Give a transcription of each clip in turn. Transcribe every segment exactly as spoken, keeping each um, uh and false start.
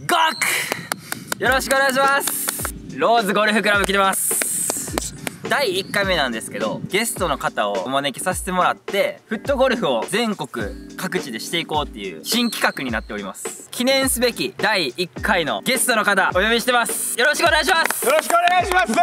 ゴークよろしくお願いします。ローズゴルフクラブ来てます。だいいっかいめなんですけど、ゲストの方をお招きさせてもらってフットゴルフを全国各地でしていこうっていう新企画になっております。記念すべきだいいっかいのゲストの方お呼びしてます。よろしくお願いします。 よろしくお願いします。ロー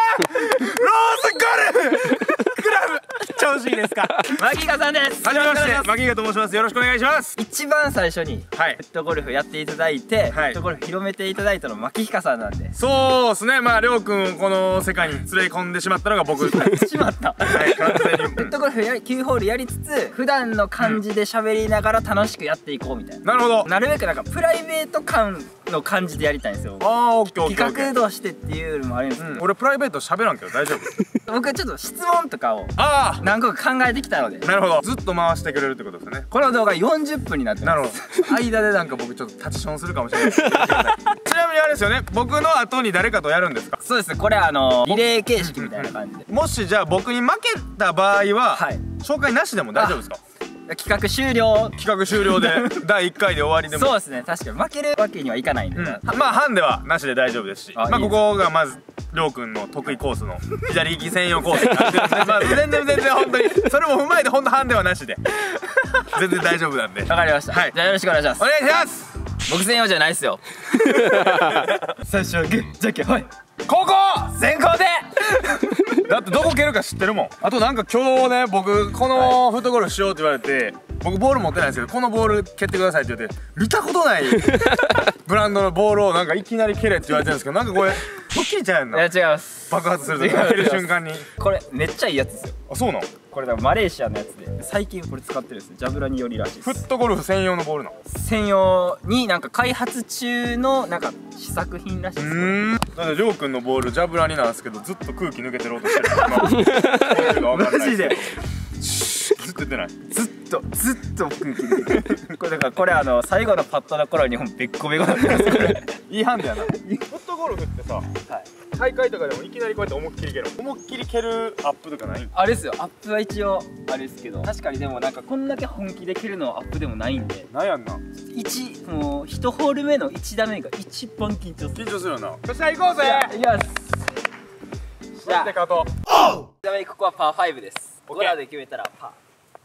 ズゴルフクラブ調子いいですか？ マキガさんです。 はじめまして、マキガと申します。よろしくお願いします。 一番最初にフはいットゴルフやっていただいて、 はいフットゴルフ広めていただいたのマキヒカさんなんで。 そうですね。まありょうくんをこの世界に連れ込んでしまったのが僕。 しまったはい、完全に。 フットゴルフやきゅうホールやりつつ普段の感じで喋りながら楽しくやっていこうみたいな、 なるほど。 なるべくなんかプライベート感の感じでやりたいんですよ。 ああ、オッケーオッケーオッケ企ー。 画としてっていうのもあるんですけど、 うん、俺プライベート喋らんけど大丈夫？ 僕ちょっと質問とかをあ何個か考えてきたので、 あ、なるほど。ずっと回してくれるってことですね。 この動画よんじゅっぷんになってます。 なるほど。間でなんか僕ちょっとタッチションするかもしれない。ちなみにあれですよね。僕の後に誰かとやるんですか？ そうですね、これあのリレー形式みたいな感じで、 もしじゃあ僕に負けた場合は、 はい、 紹介なしでも大丈夫ですか？ 企画終了。 企画終了でだいいっかいで終わりでも。 そうですね、確かに負けるわけにはいかないんで、 うん、まあハンデはなしで大丈夫ですし、まああいいですここがまずりょうくんの得意コースの左利き専用コースになってるんで、まあ全然全然本当にそれも踏まえて本当ハンデはなしで全然大丈夫なんで。 わかりました。 はい、 じゃあよろしくお願いします。 お願いします。 僕専用じゃないっすよ。最初はグーじゃんけんはい、 ここ先行でだってどこ蹴るか知ってるもん。あとなんか今日ね、僕このフットゴルフしようって言われて、僕ボール持ってないんですけど、このボール蹴ってくださいって言って見たことないブランドのボールをなんかいきなり蹴れって言われてるんですけど、なんかこれドッキリちゃうやんいやな。 違います。 爆発すると蹴る瞬間に。 これめっちゃいいやつですよ。 あ、そうなの？ これだからマレーシアのやつで最近これ使ってるんですよ。ジャブラによりらしいです。 フットゴルフ専用のボールなの？ 専用になんか開発中のなんか試作品らしいです。 うーん。だってりょうくんのボールジャブラになんですけど、ずっと空気抜けてる音してる。ママジでずっと言ってない。 ずっとずっと空気抜けてる。これだからこれあの最後のパットの頃にほんべっこべこになってますこれ。 いいハンデやな。フットゴルフってさ、 はい、 大会とかでもいきなりこうやって思いっきり蹴る。思いっきり蹴るアップとかない？ あれですよ、アップは一応あれですけど、確かにでもなんかこんだけ本気で蹴るのはアップでもないんで、 なんやんな。 いちもういちホール目のいち打目が一番緊張する。 緊張するよな。よっしゃ行こうぜ。 いきます。じゃあ勝とう。 ちなみにここはパーごです。 オッケーゴラで決めたらパー。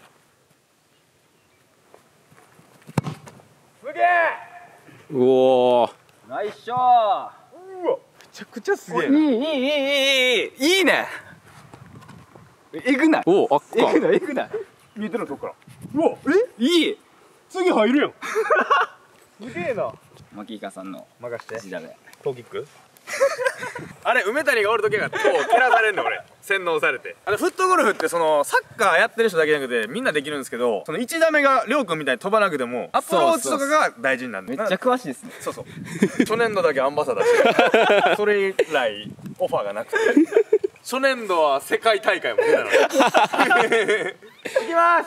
すげえ。 うおー、 ナイスショー。 うわ、めちゃくちゃすげえな。 いいいいいいいいいいいね。えぐない？ おお、あっえかぐないえぐない。 見えてるとこから。うわ、え？ いい。 次入るやん。すげえな。 マキイカさんの任して。 一打目。 トーキック？あれ梅谷がおる時がこう蹴らされんねん俺。洗脳されて。あのフットゴルフってそのサッカーやってる人だけじゃなくてみんなできるんですけど、その一打目がりょうくんみたいに飛ばなくてもアプローチとかが大事になる。 めっちゃ詳しいですね。 そうそう。初年度だけアンバサダーしてそれ以来オファーがなくて、初年度は世界大会も出たの。いきます。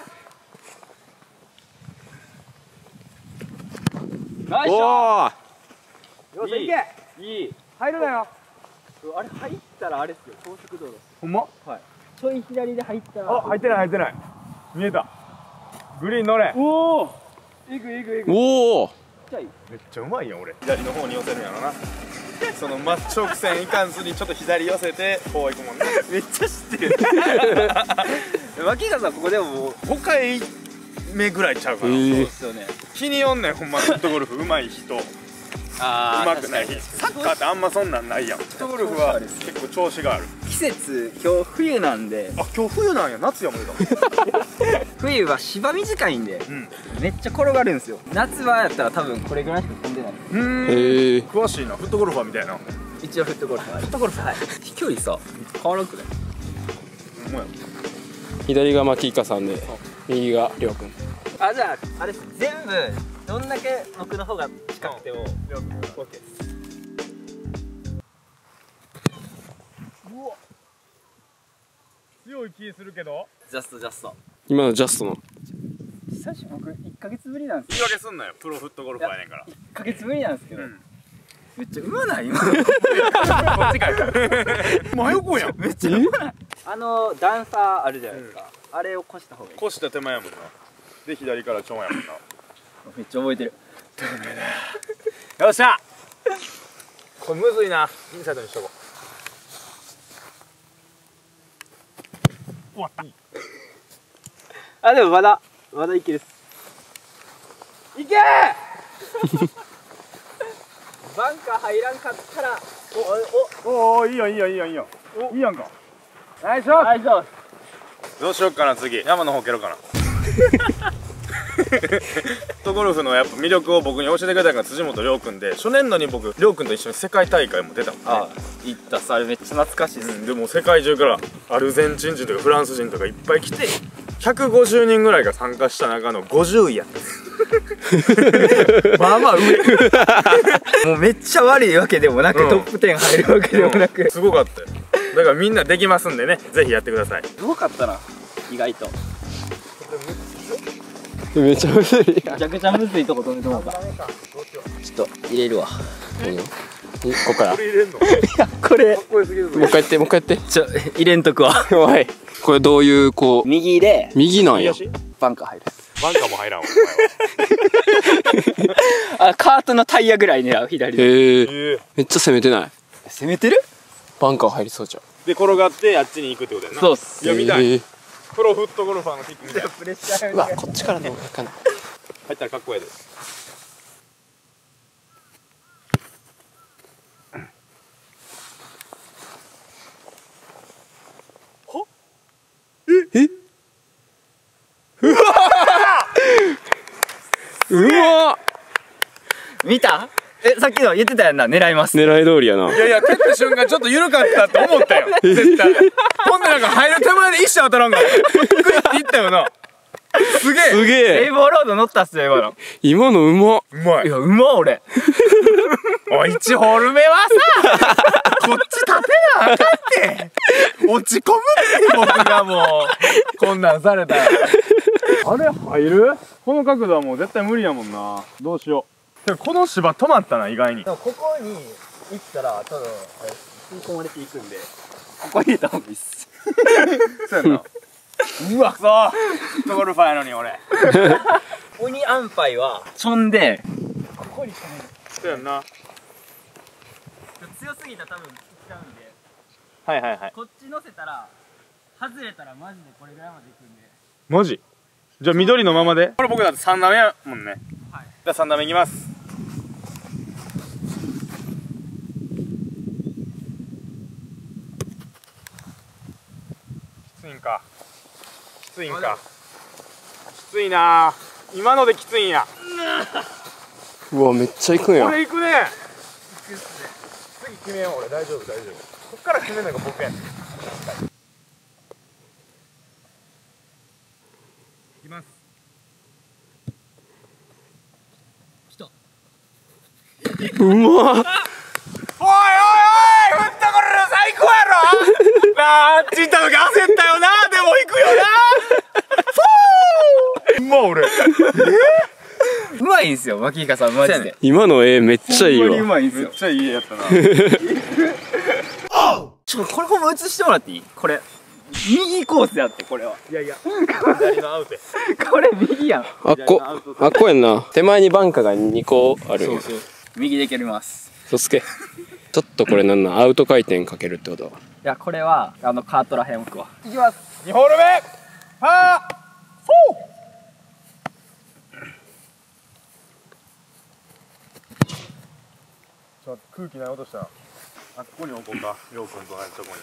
ナイスショー。 おー、 よっしゃいけ。 いい。 入るなよ。 あれ入ったらあれですよ、高速道路。 ほんま？ はい。ちょい左で入ったら。 あ、入ってない入ってない。見えた。グリーン乗れ。 おお。えぐえぐえぐ。 おお、 ちっちゃい。 めっちゃうまいやん俺。左の方に寄せるんやろな。その真直線いかんずにちょっと左寄せてこう行くもんね。 めっちゃ知ってる。マキイカさんここでももうごかいめぐらいちゃうかな。 えーそうですよね。 気によんねんほんまフットゴルフ上手い人。 あ上手くない人。サッカーってあんまそんなんないやん。フットゴルフは結構調子がある。 季節今日冬なんで、 あ、今日冬なんや。夏やもんだ。 冬は芝短いんでうん。 めっちゃ転がるんですよ。夏場やったら多分これぐらいしか飛んでない。 うーん。 へえ、 詳しいな。フットゴルファーみたいな。 一応フットゴルフ。フットゴルフはい。飛距離さ変わらんくない？ ほんまや。 左がマキイカさんで右がりょうくん。 あ、じゃああれです。全部どんだけ僕の方が近くてもりょうくん。 オッケーです。うわ、 強い気するけど。 ジャストジャスト。 今のジャストの久しぶり僕いっかげつぶりなんです言い訳すんなよ。プロフットゴルファーやねんから。 いっかげつぶりなんですけど、 うん。 めっちゃうまない今。 こっちかい。真横やん。 めっちゃうまない。あの段差あるじゃないですか、あれを越した方がいい。 越した手前やもんな。で左からちょんやもんな。 めっちゃ覚えてる。 よっしゃ。これむずいな。インサイドにしとこう。終わった。 あ、でもまだまだいけるっす。いけーバンカー入らんかったら、 おおお、いいよいいよいいよいいよいいやんか。ナイスショット。 ナイスショット。 どうしよっかな、次山の方蹴ろうかな。フットゴルフのやっぱ魅力を僕に教えてくれたのが辻本涼君で、初年度に僕涼君と一緒に世界大会も出たもんね。 あ、行ったっす。あれめっちゃ懐かしいっす、 うん、でも世界中からアルゼンチン人とかフランス人とかいっぱい来てひゃくごじゅうにんぐらいが参加した中のごじゅういやったまあまあ上もうめっちゃ悪いわけでもなく、うん、トップじゅう入るわけでもなく、うん、すごかったよ。だからみんなできますんでね、ぜひやってください。 すごかったな、意外と。 めちゃむずい。 めちゃくちゃむずいとこ止めてもらった。ちょっと入れるわ。 いいよ。ここから。 これ入れんの？ いや、これ。 もう一回やって、もう一回やって。 ちょ、入れんとくわ。 おい。これどういうこう。 右で。 右なんや。 バンカー入る。 バンカーも入らんわ。 あ、カートのタイヤぐらい狙う、左で。 へえ。めっちゃ攻めてない。 攻めてる？ バンカー入りそうじゃん。 で転がってあっちに行くってことやな。 そうっす。 いや、見たい。プロフットゴルファーのキックみたいな。 プレッシャー。 うわ、こっちからの方がいいかな。 入ったらかっこいいです。は？ え？え？うわうわ見た？え、さっきの言ってたやんな、狙います。 狙い通りやな。 いやいや、蹴った瞬間ちょっと緩かったって思ったよ。絶対。ほんでなんか入る手前で一瞬当たらんから。クイッていったよな。すげえ。 すげえ。 レイボーロード乗ったっすよ、今の。 今のうまっ。 うまい。 いや、うま俺。 おい、いちホール目はさ、こっち立てなあかんって。落ち込むって僕がもう、こんなんされたら。あれ入る？この角度はもう絶対無理やもんな。どうしよう。でもこの芝止まったな、意外に。 でもここに行ったら、多分、吸い込まれていくんで、ここに入れた方がいいっす。 そうやな。うわ、くそー。フットゴルファーやのに俺。 鬼安牌は、ちょんで、ここに止める。 そうやんな。 強すぎたら多分、いっちゃうんで。 はいはいはい。 こっち乗せたら、外れたらマジでこれぐらいまで行くんで。 マジ？じゃあ緑のままで？これ僕だってさん打目やもんね。はい。じゃあさん打目いきます。きついんか。きついんか。きついなぁ。今のできついんや。 うわ、めっちゃ行くんや。 これ行くね。次決めよう。俺大丈夫大丈夫。こっから決めるのが僕やねん。いきます。 来た。 うまっ。 おいおいおい、フットゴルフ最高やろ。なあ、あっち行った時焦ったよな。でも行くよな。ふぅー。うま俺。 うまいんすよ、牧彦さん、マジで。 今の絵めっちゃいいわ。 うまいんすよ。 めっちゃいい絵やったな。 ちょっとこれほんま映してもらっていい？これ右コースやって、これは。 いやいや、左のアウトや。 これ右やん。 あっこ、あっこやんな。手前にバンカーがにこある。 そうそう。右で蹴ります。 そすけ。ちょっとこれなんなん、アウト回転かけるってことは。 いや、これはあのカートらへん置くわ。いきます。 にホール目。はー。フォー。ちょっと空気ない音したら、あ、ここに置こうか。りょうくんと同じとこ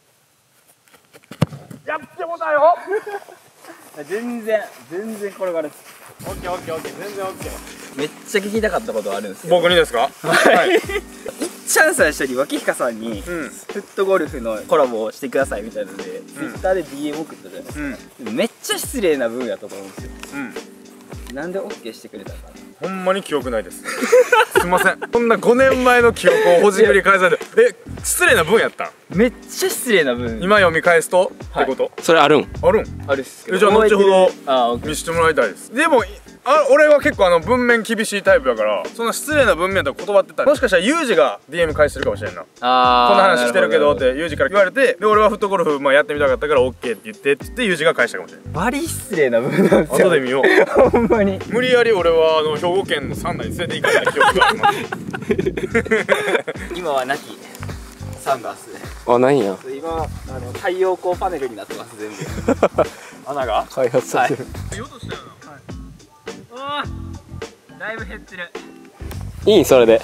に。やってもだよ。 全然全然転がる。 オッケーオッケーオッケー、全然オッケー。 めっちゃ聞きたかったことあるんですよ。 僕にですか？はい。 いっちゃん最初に脇彦さんに、うん、フットゴルフのコラボをしてくださいみたいなので、うん、ツイッターで ディーエム 送ったじゃないですか、うん、めっちゃ失礼な分やと思うんですよ、うん、なんで オーケー してくれたのかな。 ほんまに記憶ないです。すいません。こんなごねんまえの記憶をほじくり返されて、え、失礼な分やったん？ めっちゃ失礼な分。 今読み返すと、はい、ってこと？ それあるん？ あるん？ あるっすけど。 じゃあ後ほどあ、 見せてもらいたいです。でもあ俺は結構あの文面厳しいタイプだからそんな失礼な文面とか断ってたらもしかしたらユージが ディーエム 返してるかもしれんな。 あこんな話してるけどってユージから言われてで俺はフットゴルフまあやってみたかったから オーケー って言ってって言ってユージが返したかもしれない。 バリ失礼な部分なんですよ。 後で見よう。 ほんまに無理やり俺はあの兵庫県の三内に連れて行かれた記憶があります。今はなきサンバースあ、ないんや。 今あの太陽光パネルになってます全部穴が開発されてる。 言おうとしたよな。 おーだいぶ減ってる。 いいんそれで。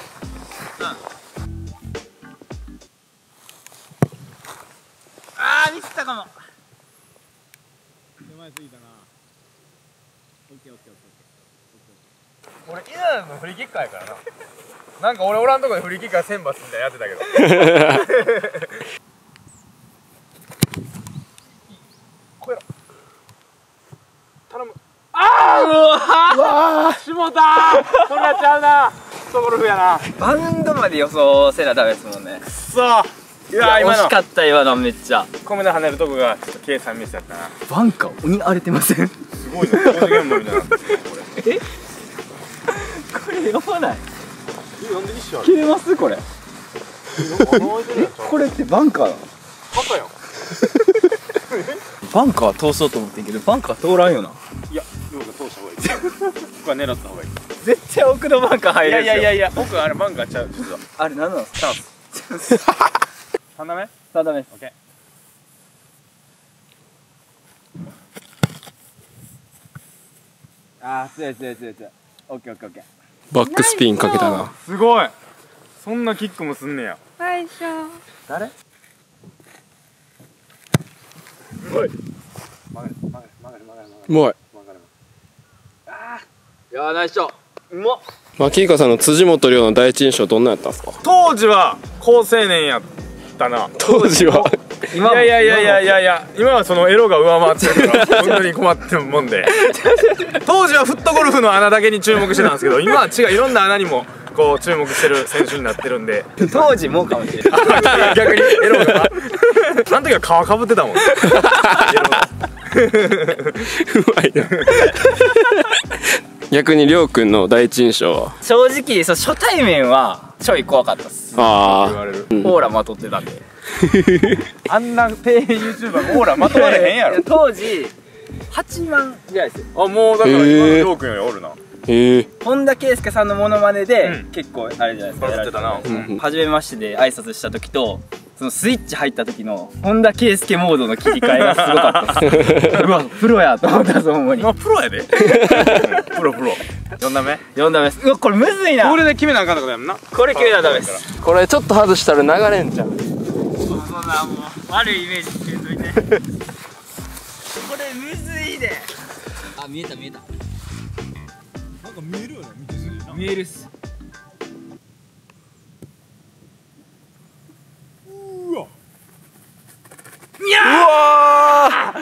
あーミスったかも。 手前すぎたな。オッケーオッケーオッケー。俺稲田のフリーキッカーやからな。なんか俺おらんとこでフリーキッカー選抜みたいなやってたけど。これ頼む。ああうわーしもたーそんなちゃうなフットゴルフやな。 バウンドまで予想せなダメですもんね。 くそーいやー今の惜しかった今のめっちゃ。 米で跳ねるとこがちょっと計算ミスやったな。 バンカー鬼荒れてません？ すごいな工事現場みたいなこれえこれやばない？ なんで一緒ある切れますこれ？これってバンカーなの？ バカよバンカー通そうと思ってんけどバンカー通らんよな。 いやよく通した方がいいここは狙った方がいい。 絶対奥のバンカー入いやるんですよ。 いやいやいや僕あれバンカーちゃう実はあれ何なんですか？ チャンスさん打目さあダメです。 オッケーあー強い強い強い強い。オッケーオッケーオッケー。 バックスピンかけたな。 すごいそんなキックもすんねや。 最初誰？ おい曲がる曲がる曲がる曲がるうまい。 曲がるいやーナイスショット。うまっ。 マキイカさんの辻元亮の第一印象どんなやったんですか？ 当時は好青年やったな。 当時は。 いやいやいやいやいやいや今はそのエロが上回ってるから本当に困ってるもんで当時はフットゴルフの穴だけに注目してたんですけど今は違ういろんな穴にもこう注目してる選手になってるんで当時もうかもしれない。 逆にエロがあの時は皮かぶってたもんエロがうまいな。逆に亮君の第一印象は？ 正直そう初対面はちょい怖かったっす。 ああ。 言われるうんオーラまとってたんで。 あんな底辺 YouTuber オーラまとわれへんやろ当時はちまんぐらいですよ。 あもうだから今のりょうくんよりおるなへえ。 本田圭佑さんのモノマネで、 うん結構あれじゃないですか。 バズってたなやられてたうん初めましてで挨拶した時とそのスイッチ入った時の本田圭佑モードの切り替えがすごかったですうわプロやと思ったぞほんまに。 まあプロやでプロプロよん打目よん打目です。うわこれむずいな。 これで決めなあかんってことやんなこれ決めたらダメです。 これちょっと外したら流れんじゃん。 そんなもう悪いイメージつけといてこれむずいで。あ見えた見えた。 なんか見えるよね見てすぎな見えるっす。 うわいやうわ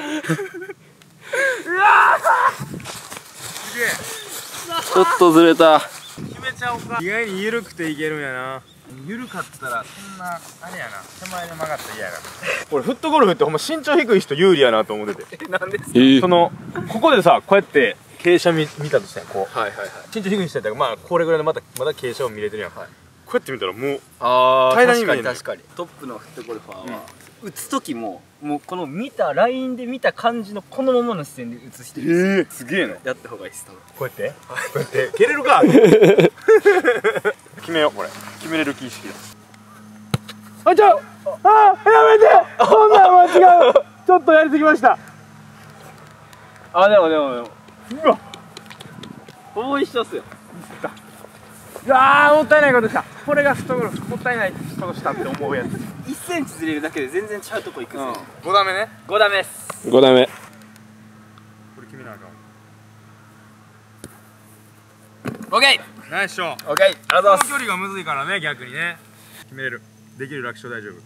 すげえーちょっとずれた。 決めちゃおうか意外に緩くていけるんやな緩かったらそんなあれやな手前で曲がったら嫌やな俺フットゴルフってほんま身長低い人有利やなと思っててなんですか。 えーそのここでさこうやって傾斜見見たとしてんこうはいはいはい。 身長低い人やったらまあこれぐらいのまたまだ傾斜を見れてるやん、はい、こうやって見たらもうあ平らに見える確かに確かに。トップのフットゴルファーは、打つ時ももうこの見たラインで見た感じのこのままの視線で打つ人いるんですよ。 すげえなやった方がいいです多分。 こうやってこうやって蹴れるか決めようこれ決めれる気意識だあちょあやめてこんなん間違うちょっとやりすぎましたあでもでもでもうわほぼ一緒っすよ。 うわーもったいないことしたこれがフットゴルフもったいないことしたって思うやついっセンチずれるだけで全然違うとこ行くんですよ。 ご打目ねご打目です。 ご打目。 これ決めなあかんオッケーナイスショーオッケーありがとうございます。 この距離がむずいからね逆にね決めれるできる楽勝大丈夫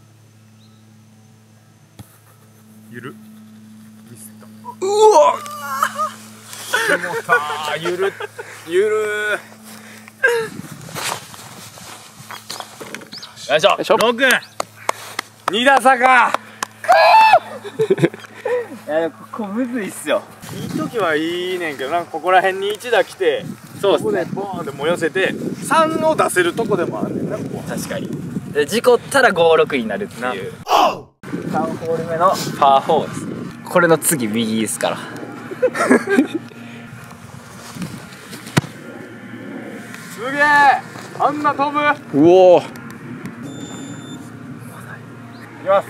ゆるミスったうわ。 でもさーゆるゆるよいしょよいしょ。 ろくに打差かいやでもここむずいっすよ。 いい時はいいねんけど、なんかここら辺に一打来て、 そうここでボーンってもう寄せてさんを出せるとこでもあんねんな、ここ。 確かに。で事故ったらごろくになるっていう。さんホール目のパーフォーです。これの次右ですから。 すげえ、あんな飛ぶ。 うおー、 いきます。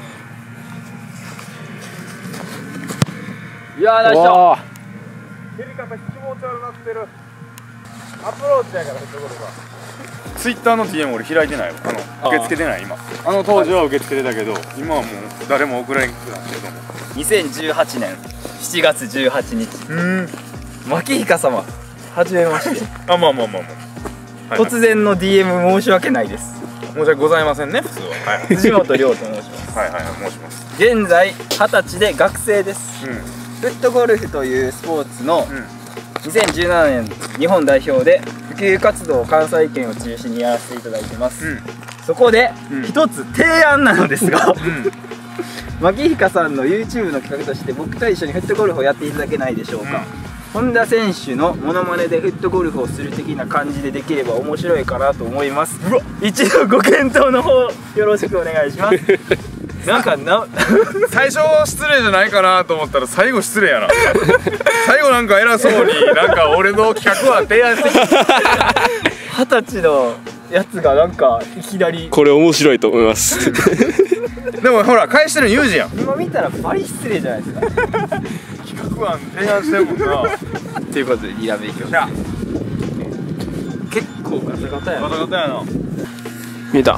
いやーナイスショッわ蹴り方気持ち悪なってる。アプローチやから、ところがツイッターの ディーエム 俺開いてないわ。あの受け付けてない今。あの当時は受け付けてたけど、今はもう誰も送られなくなってると思う。 ト。にせんじゅうはちねんしちがつじゅうはちにち。 うん。 牧彦様、はじめまして。 あ、まあまあまあまあ、はいはい、 突然の ディーエム 申し訳ないです。 申し訳ございませんね、普通は。はい、 藤本亮と申します。 はいはいはい、申します。 現在はたちで学生です。 うん、 フットゴルフというスポーツのうん、 にせんじゅうななねん日本代表で普及活動を関西圏を中心にやらせていただいてます。 うん、 そこでうん一つ提案なのですが、 うん、 牧彦さんの YouTube の企画として僕と一緒にフットゴルフをやっていただけないでしょうか。本田選手のモノマネでフットゴルフをする的な感じでできれば面白いかなと思います。うわ、一度ご検討の方よろしくお願いします。なんかな最初失礼じゃないかなと思ったら最後失礼やな。最後なんか偉そうになんか俺の企画は提案してきた。 二十歳のやつがなんかいきなり。 これ面白いと思います。 でもほら返してるユージやん。 今見たらバリ失礼じゃないですか。 企画案提案してるもんな。 ということでに打目いきましょう。結構ガタガタやな。 ガタガタやな。 見た。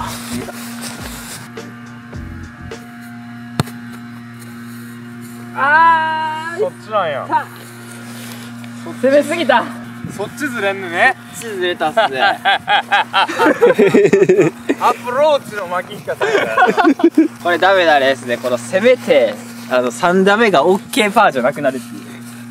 あー、 そっちなんや。 攻めすぎた。 そっちずれんのね。 そっちずれたっすね。 アプローチの牧彦さんや。 これダメなレースで、この攻めてあのさん打目が OK パーじゃなくなるっていう。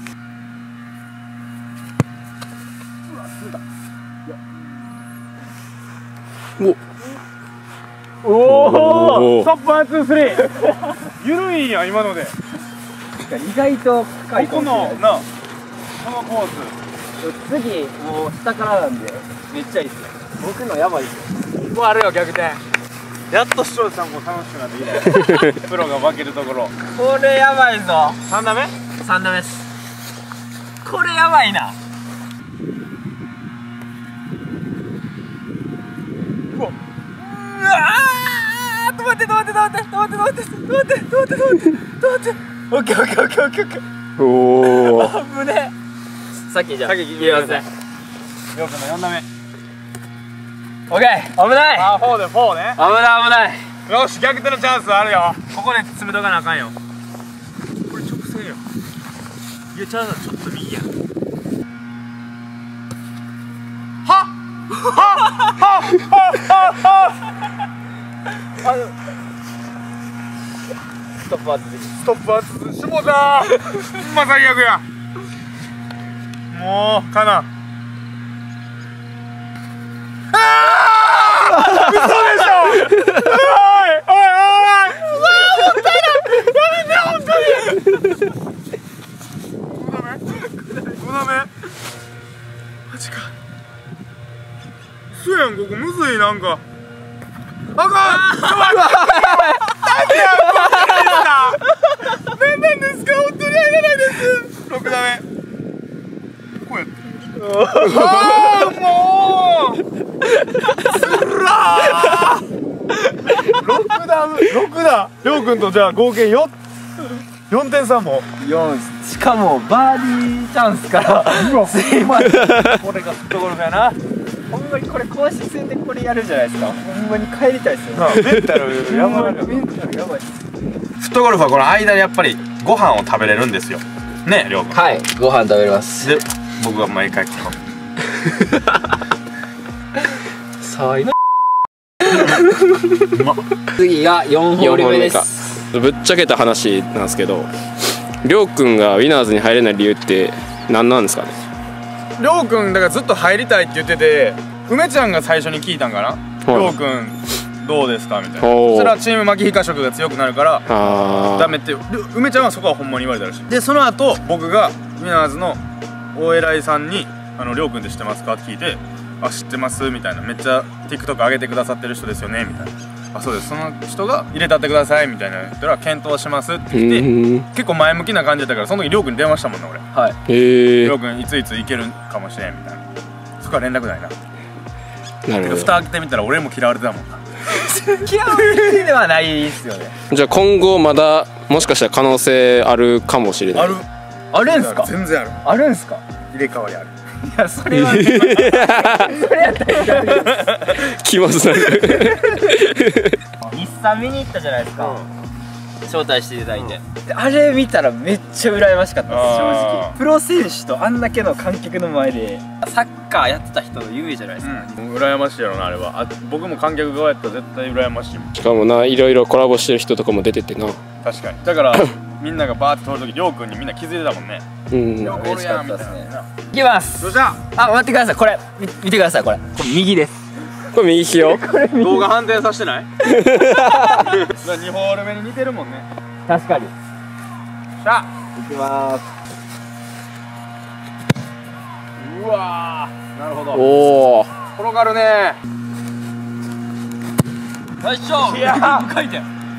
おおお、ストップワンツースリー。緩いんや今ので。 意外と深いここのな、このコース。 次もう下からなんでめっちゃいいっすよ。僕のやばいっすよ。 もうあれよ、逆転。やっと視聴者さんも楽しくなってきた。プロが負けるところ。 これやばいぞ。 さん打目？ さん打目です。これやばいな。うわ、うわー、止まって止まって止まって止まって止まって止まって止まって止まって止まって止まって。オッケーオッケーオッケーオッケーオッケー。 おお。 危ねえ。さっきじゃあ先入れますね。 りょうくんのよん打目。 オッケー、危ない。 あー、フォーでフォーね。 危ない危ない。 よし、逆転のチャンスあるよ。ここで詰めとかなあかんよ。これ直線よ。いや、ちゃうな、ちょっと右や。はっはっはっはっはっ。あのストップは続き。 ストップはつつしもたー。ほんま最悪や。もうかな。ああ嘘でしょ。おいおいおい、うわー、もったいない。やめて本当に。ご打目ご打目マジか。そうやん、ここむずい。なんかあかん。何なんですか、本当に入らないです。ろく打目こうやって。ああもうつらー。ろく打ろく打、りょうくんとじゃあ合計よんよんてんさんもよん、しかもバーディーチャンスから。 うわ、 すいません。 これがフットゴルフやな。 ほんまにこれ公式戦でこれやるじゃないですか。ほんまに帰りたいですよ。 メンタルやばい。 メンタルやばい。 フットゴルフはこの間にやっぱりご飯を食べれるんですよね、りょうくん。 はい、ご飯食べれます。 で、僕が毎回この最次がよんホール目です。 ぶっちゃけた話なんですけど、りょうくんがウィナーズに入れない理由って何なんですかね。 りょうくんだからずっと入りたいって言ってて、梅ちゃんが最初に聞いたんかな。りょうくんどうですかみたいな。 おーそしたらチームマキヒカ色が強くなるからあダメって梅ちゃんはそこはほんまに言われたらしい。でその後僕がウィナーズのお偉いさんに「あのりょうくんって知ってますか?」って聞いて「あ知ってます」みたいな「めっちゃ TikTok 上げてくださってる人ですよね」みたいな「あそうです、その人が入れたってください」みたいな言ったら「検討します」ってう言ってん結構前向きな感じだったから、その時りょうくんに電話したもんな俺。 はい。 へえりょうくんいついつ行けるかもしれんみたいな。そこは連絡ないな。てかなるほ蓋開けてみたら俺も嫌われてたもんな。 嫌われてではないっすよね。 ど。じゃあ今後まだもしかしたら可能性あるかもしれない。 あるあるんすか？ 全然ある。 あるんすか？ 入れ替わりある。 いやそれはそれやったら嫌です気まずなる。 日産見に行ったじゃないですか、招待していただいて、であれ見たらめっちゃ羨ましかったです正あ直。 ープロ選手とあんだけの観客の前でサッカーやってた人の有名じゃないですか、 うん、羨ましいやろなあれは。あ僕も観客側やったら絶対羨ましいもん。 しかもないろいろコラボしてる人とかも出ててな。 確かに。だからみんながバーって通る時りょうくんにみんな気づいてたもんね。 うんりょうくんおるやんみたいな。 いきます。 どうしたあ、待ってください、これみ見てください、これこれ右です。 これ右利きよ。 動画反転させてないにホール目に似てるもんね。 確かに。 さあいきまーす。 うわーなるほど。 おお。 転がるね。 よいしょ。 いやー無回転。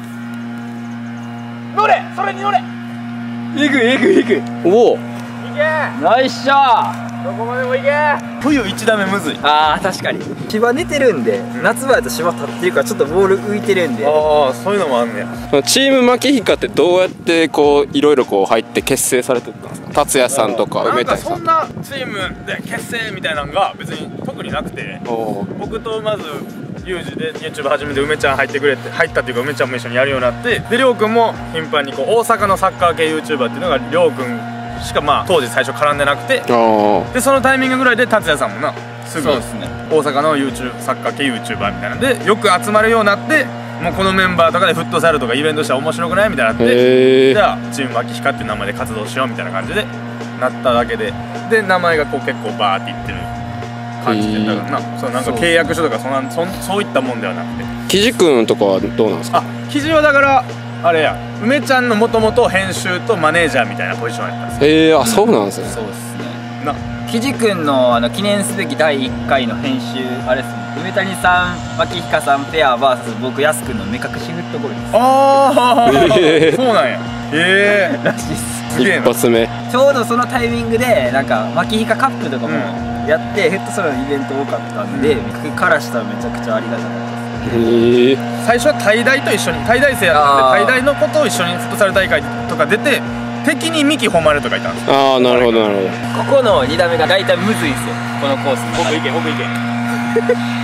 乗れそれに乗れ。 いくいくいく。 おお。 いけよいしょ。 どこまでもいけ。冬一打目むずい。 あー確かに芝寝てるんで、夏場やと芝立ってるからちょっとボール浮いてるんで、 ああそういうのもあんねや。 チームマキヒカってどうやってこういろいろこう入って結成されてったんですか。達也さんとかなんか梅谷さん。 そんなチームで結成みたいなのが別に特になくて、 おお。 僕とまずユージで YouTube 始めて梅ちゃん入ってくれて入ったっていうか梅ちゃんも一緒にやるようになって、でりょうくんも頻繁にこう大阪のサッカー系 YouTuber っていうのがりょうくんしかまあ当時最初絡んでなくて、 あでそのタイミングぐらいで達也さんもなすぐ大そうですね。 阪の YouTube サッカー系 YouTuber みたいなのでよく集まるようになって、もうこのメンバーとかでフットサルとかイベントしたら面白くないみたいになあ。 って、 へえ。 じゃあチームマキヒカっていう名前で活動しようみたいな感じでなっただけで、で名前がこう結構バーっていってる感じで、だからなそうなんか契約書とかそんなそんそういったもんではなくて、 キジ君とかはどうなんですか。 あ記事はだからあれや梅ちゃんのもともと編集とマネージャーみたいなポジションやったんですよ。 へえ。あ、そうなんですね。 そうですね。 なキジ君のあの記念すべきだいいっかいの編集あれですね、梅谷さん牧彦さんペア ブイエス 僕やすくんの目隠しフットボールです。 あへーそうなんや。へえらしいっす。 一すげえな。 発目。 ちょうどそのタイミングでなんか牧彦カップとかもうやって、フットサルのイベント多かったんで、僕からしたらめちゃくちゃありがたかったです。 へえ。 最初は大大と一緒に大大生やったんであー大大の子と一緒にフットサル大会とか出て、敵に三木誉とかいたんですよ。 ああ、なるほどなるほど。 ここのに打目が大体むずいんですよ、このコースの中で。 奥行け奥行け。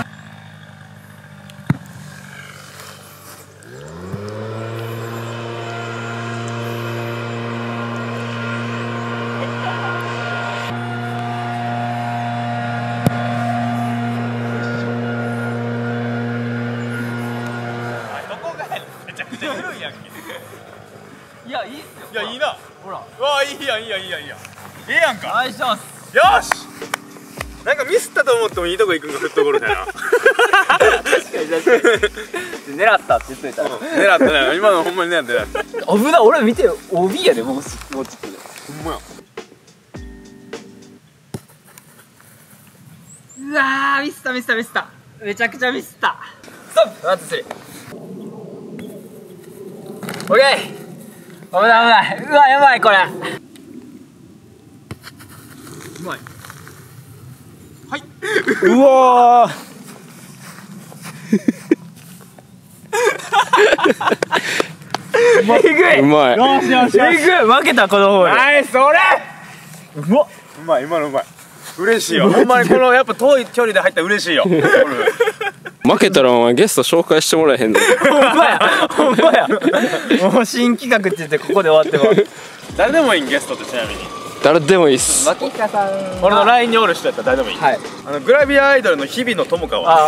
どこがやねん。めちゃくちゃ緩いやんけ。 いや、いいっすよ。 いやいいな。 ほら。 うわいいやんいいやんいいやんいいやん。ええやんか。 お願いします。 よし。なんかミスったと思ってもいいとこ行くんがフットゴルフやな。 確かに確かに。狙ったって言っといたら。 狙ってない。今のほんまに狙ってない。 危ない、俺見てよ、オービー やで、もう、もうちょっとで。 ほんまや。 うわー、ミスったミスったミスった。めちゃくちゃミスった。ストップワン、ツー、スリー。オッケー。危ない危ない。うわ、やばい、これ。 うまい。はい。 うわー。えぐい。 うまい。 よしよしよし。 えぐい、負けた、このホール。 ナイスそれ。 うわっ。 うまい今のうまい。嬉しいよ。ほんまにこのやっぱ遠い距離で入ったら嬉しいよ。ゴルフ負けたらお前ゲスト紹介してもらえへんの。 ほんまや、ほんまや。もう新企画って言ってここで終わってます。 誰でもいいんゲストってちなみに。 誰でもいいっす。 牧彦さん。 俺の ライン におる人やったら誰でもいい。 はい。 あのグラビアアイドルの日々の友香は。 あ。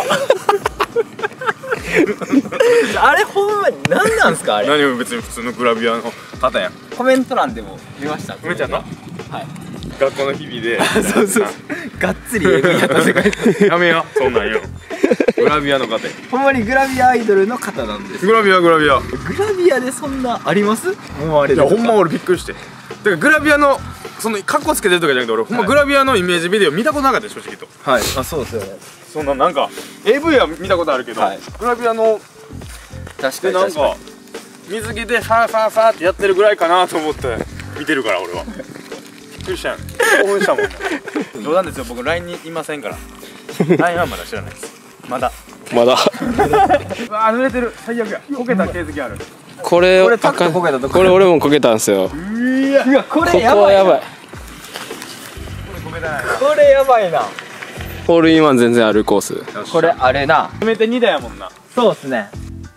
あれほんまに何なんすかあれ。 何も別に普通のグラビアの方やん。 コメント欄でも見ました。 梅ちゃんのはい。 学校の日々で。 そうそうそう。がっつりエグいやった世界。 やめようそんなんよ。 グラビアの方。 ほんまにグラビアアイドルの方なんです。 グラビアグラビア。 グラビアでそんなあります思われる。 いやほんま俺びっくりして。だからグラビアのそのカッコつけてるとかじゃなくて俺ほんまグラビアのイメージビデオ見たことなかった正直と。 はい、あ、そうですよね。 そんななんか エーブイ は見たことあるけど、グラビアの確かでなんか水着でファーファーファーってやってるぐらいかなと思って見てるから俺は。びっくりしたよ。興奮したもん。冗談ですよ、僕 ライン にいませんから。ライン はまだ知らないです。まだ。 まだうわー濡れてる。最悪や。こけた形跡ある。 これこれタクトこけたとここれ俺もこけたんですよ。 うわ。 うわ、ここれやばいな。 こはやばい。 これこけたないな。 これやばいな。 ホールインワン全然あるコース。 これあれな。 決めてにだやもんな。 そうっすね。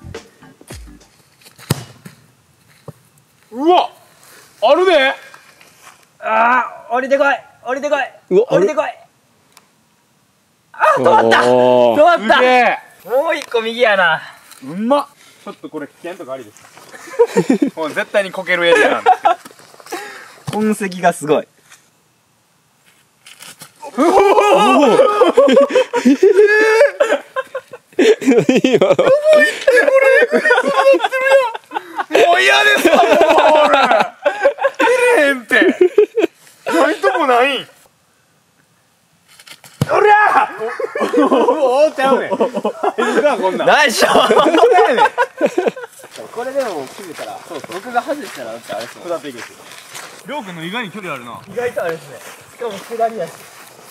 うわ。あるで。 あー、降りてこい降りてこいうわあれ降りてこい。あー、止まったおー止まっすげえ。 た。もう一個右やな。 うんまっ。ちょっとこれ危険とかありです。もう絶対にこけるエリアなんですけど。 痕跡がすごい。 今のもう嫌ですわもう俺。出れへんって。ないとこないん。おりゃー。おおちゃうねん。いるかこんなん。 ないっしょ。 やねん。 これでも決めたら、そう僕が外したらだってあれっすもん。 下っていくですよ。りょうくんの意外に距離あるな。 意外とあれですね。しかも下りやし。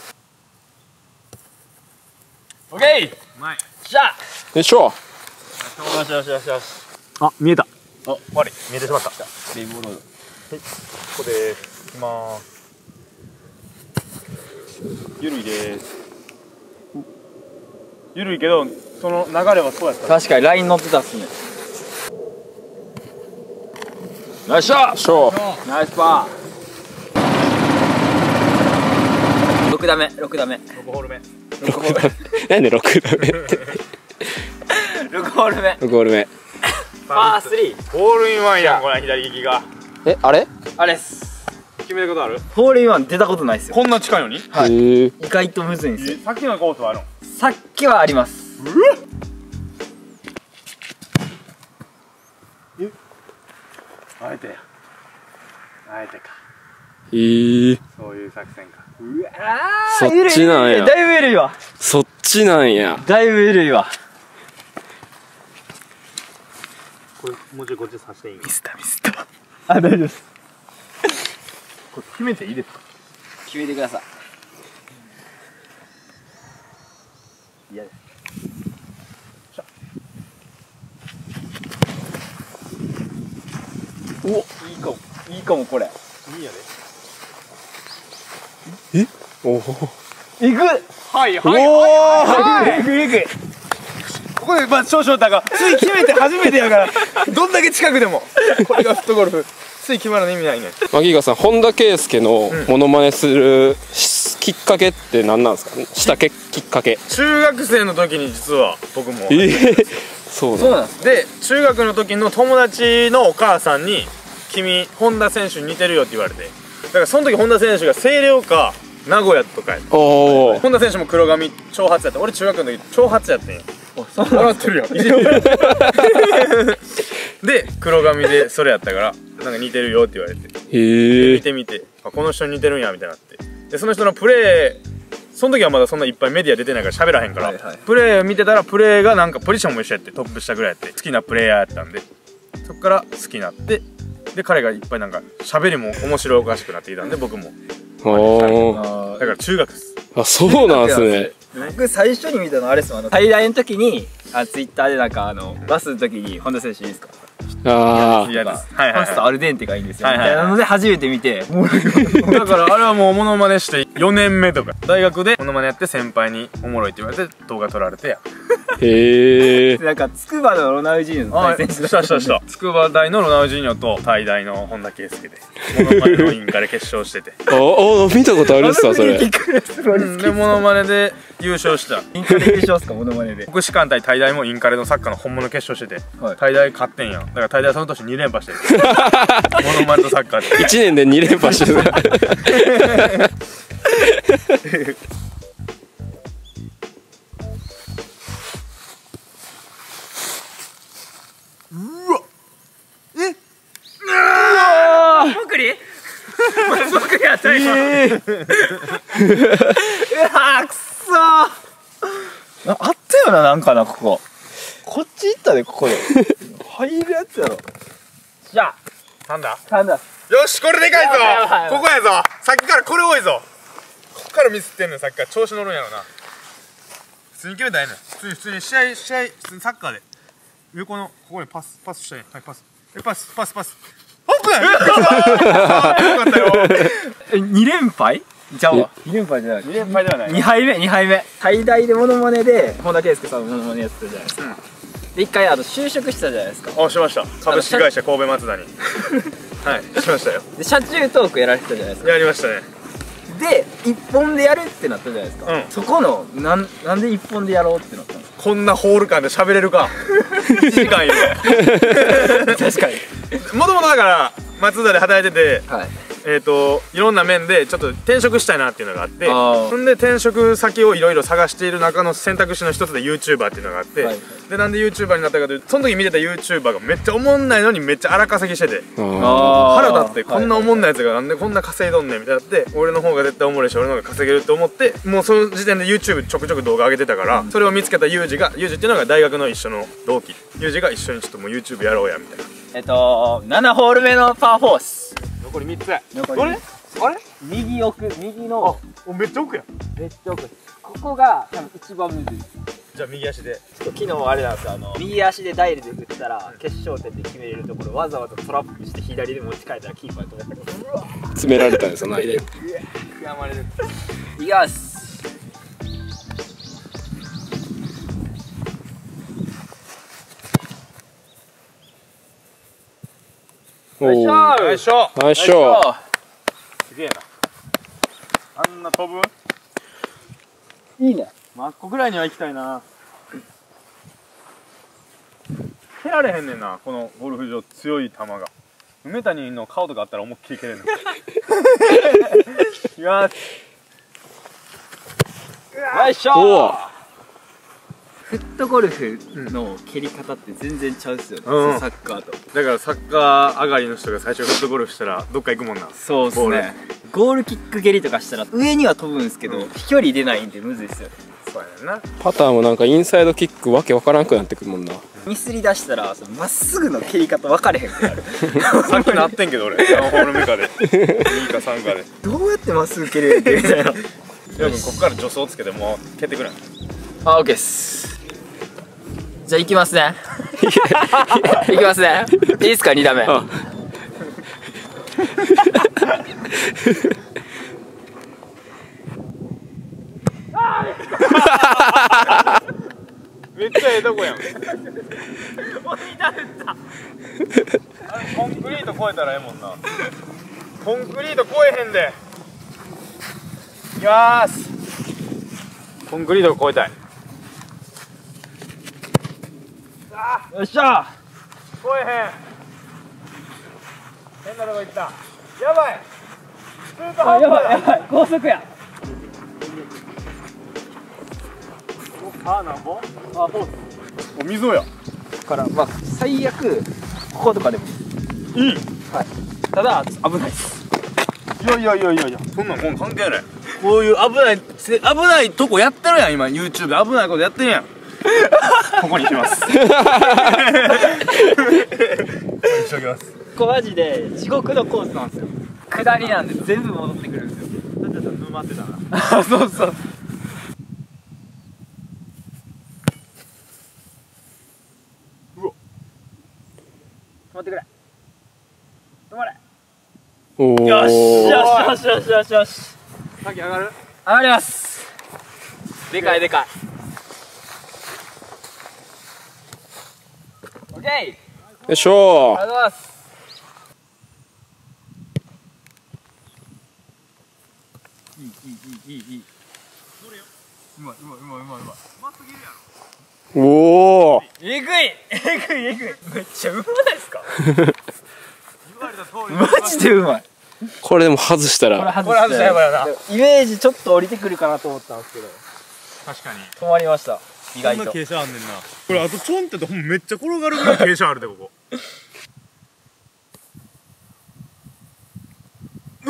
オッケー。 うまい。 しゃ。 よいしょ。 よしよしよしよし。 あ、見えた。あ、悪い。見えてしまった。こレインボーロード。 こで行きまーす。ゆるいでーす。ゆるいけど、その流れはそうやった。 確かにライン乗ってたっすね。よっしゃ。 よいしょ。 ナイスパー。六打目、六打目。 ごホール目。 六ホール。 なんでろくだめって。 六ホール目。 ろくホール目。 パースリー。 ホールインワンやん、これ左利きが。 え、あれ？ あれっす。 決めたことある？ ホールインワン出たことないっすよ。 こんな近いのに？ はいへえ。 意外とむずいんですよ。 さっきのコースはあるの？ さっきはあります。 あえてや。あえてか。 へえ。 そういう作戦か。 あそっちなんやだいぶ緩いわ。 そっちなんや。 だいぶ緩いわ。 これもうちょいこっちさしていい？ ミスったミスった。あ、大丈夫です。 これ決めていいですか？ 決めてください。いや。お、いいかも。いいかもこれ。 いいやで。 おお。 いく。 はいおお。いくいくいく。 ここでまあ少々だがつい決めて初めてやからどんだけ近くでもこれがフットゴルフつい決まるの意味ないね。 マギーガさん、本田圭佑のモノマネするきっかけって何なんですか？したけきっかけ。 中学生の時に実は僕もええ。そうそうなんなんです。 で中学の時の友達のお母さんに「君本田選手に似てるよ」って言われて、だからその時本田選手が星稜か名古屋とかやったおお。 本田選手も黒髪長髪やった。俺中学の時長髪やってんや。笑ってるよで黒髪でそれやったからなんか似てるよって言われてへえ。 見てみて、あこの人に似てるんやみたいになって、でその人のプレーその時はまだそんないっぱいメディア出てないから喋らへんから、 はいはいプレー見てたらプレーがなんかポジションも一緒やってトップ下ぐらいやって好きなプレイヤーやったんで、そっから好きになって、で彼がいっぱいなんか喋りも面白おかしくなってきたんで僕もおお。 あだから中学です。 あ、そうなんですね。 僕最初に見たのあれっすもん。あの最大の時にあツイッターでなんかあのバスの時に本田選手いいですか？ あいやです。はいはいパスとはアルデンテがいいんですよ。 はいはいはいみたいなので初めて見て、もうい。だからあれはもうモノマネしてよねんめとか大学でモノマネやって先輩におもろいって言われて動画撮られてや。 へえ。 なんか筑波のロナウジーニョのあ対戦したしたした筑波大のロナウジーニョと大大の本田圭佑でモノマネのインカレ決勝してておお、見たことあるっすわそれ。 うんでモノマネで優勝した。 インカレ決勝っすかモノマネで。 国士舘対大大もインカレのサッカーの本物決勝してて、 はい大大勝ってんやん。だから大大その年に連覇してるモノマネとサッカーって一年で二連覇してる。 僕やった今。 えうわーくそー。あったよな、なんかな、ここ。こっち行ったで、ここで。入るやつやろ。じゃあ、 なんだなんだ。 よし、これでかいぞ。 やばいやばいやばいここやぞ。さっきからこれ多いぞ。こっからミスってんのよ。さっきから調子乗るんやろな。普通に決めたらええのよ。普通に普通に試合試合普通にサッカーで横のここにパスパスしたい。はい、パスえパスパスパスオープン。よかったよ。 え、に連敗じゃあ、に連敗じゃない。 に連敗ではない。 にはいめ、にはいめ。最大でモノマネで、本田圭佑さんのモノマネやってたじゃないですか。で、一回、あの、就職したじゃないですか。 あ、しました。株式会社神戸松田に。はい、しましたよ。 で、車中トークやられてたじゃないですか。 やりましたね。 で、一本でやるってなったじゃないですか。 うん、 そこの、なん、なんで一本でやろうってなったんですか。 こんなホール感で喋れるか。いちじかんよ。 確かに。 もともとだから松田で働いてて、 はい。 えーといろんな面でちょっと転職したいなっていうのがあってあーそんで転職先をいろいろ探している中の選択肢の一つで YouTuber っていうのがあって、 はいはいでなんで YouTuber になったかというとその時見てた YouTuber がめっちゃおもんないのにめっちゃ荒稼ぎしててあ腹立ってこんなおもんないやつがなんでこんな稼いどんねんみたいになって俺の方が絶対おもろいし俺の方が稼げると思ってもうその時点で YouTube ちょくちょく動画上げてたからそれを見つけたユージがユージっていうのが大学の一緒の同期ユージが一緒にちょっともう YouTube やろうやみたいなえっと、ななホール目のパーフォース。 残りみっつ残りどれあれ右奥、右の、 おめっちゃ奥やめっちゃ奥です。ここが、多分一番むずいです。 じゃあ右足でちょっと昨日あれなんですよ、あの、右足でダイレで打ったら、決勝点で決めれるところ、わざわざトラップして左で持ち替えたらキーパーと思ったけど、うわあ詰められたんですよないで悔やまれる。いきます。 おおよいしょナイスショーすげえなあんな飛ぶいいね。 マッコぐらいには行きたいな蹴られへんねんなこのゴルフ場強い球が梅谷の顔とかあったら思いっきり蹴れんのいきますよいしょおおフットゴルフの蹴り方って全然ちゃうっすよね、 うんサッカーと。 だからサッカー上がりの人が最初フットゴルフしたらどっか行くもんなそうっすね。ゴールキック蹴りとかしたら上には飛ぶんですけど、 うん飛距離出ないんでむずいっすよね。 そうやねんなパターもなんかインサイドキックわけわからんくなってくるもんなミスり出したらそのまっすぐの蹴り方分かれへんくなるさっきなってんけど俺何ホール目かでにかさんかでどうやってまっすぐ蹴れるってみたいな。 いやここから助走つけてもう蹴ってくれんあ、オッケーっす。じゃあ行きますね。行きますね。いいっすか、に打目。 あめっちゃええとこやんあれコンクリート越えたらええもんなコンクリート越えへんでいきまーすコンクリート越えたいよっしゃ越えへん変なとこ行ったやばいスーパーあ、やばいハンパーやばい、高速や。 だあ、なんぼあ、そうっお溝やすから、まあ、最悪、こことかでもいい。 いいはい。ただ、危ないっす。 いやいやいやいやいやそんなんもう関係ないこういう危ないせ危ないとこやってるやん今 YouTube で危ないことやってるやんここにしますここにしときますここマジで地獄のコースなんですよ。下りなんで全部戻ってくるんですよ。 だってさ沼ってたなあ、そうそう。 うわ止まってくれ。止まれ。 おおよしよしよしよしよし。 さっき上がる上がります。でかいでかい。オッケー。 よいしょありがとうございます。いいいいいいいいい。 うまいうまいうまいうまいうまうますぎるやおろおえぐいえぐいえぐい。めっちゃうまないですか。 言われた通りマジでうまい。 これでも外したこれら外これ外したらやばいよなイメージちょっと降りてくるかなと思ったんですけど、 確かに止まりました。意外と。 こんな傾斜あんねんなこれあとちょんってとほんまめっちゃ転がるぐらい傾斜あるでここう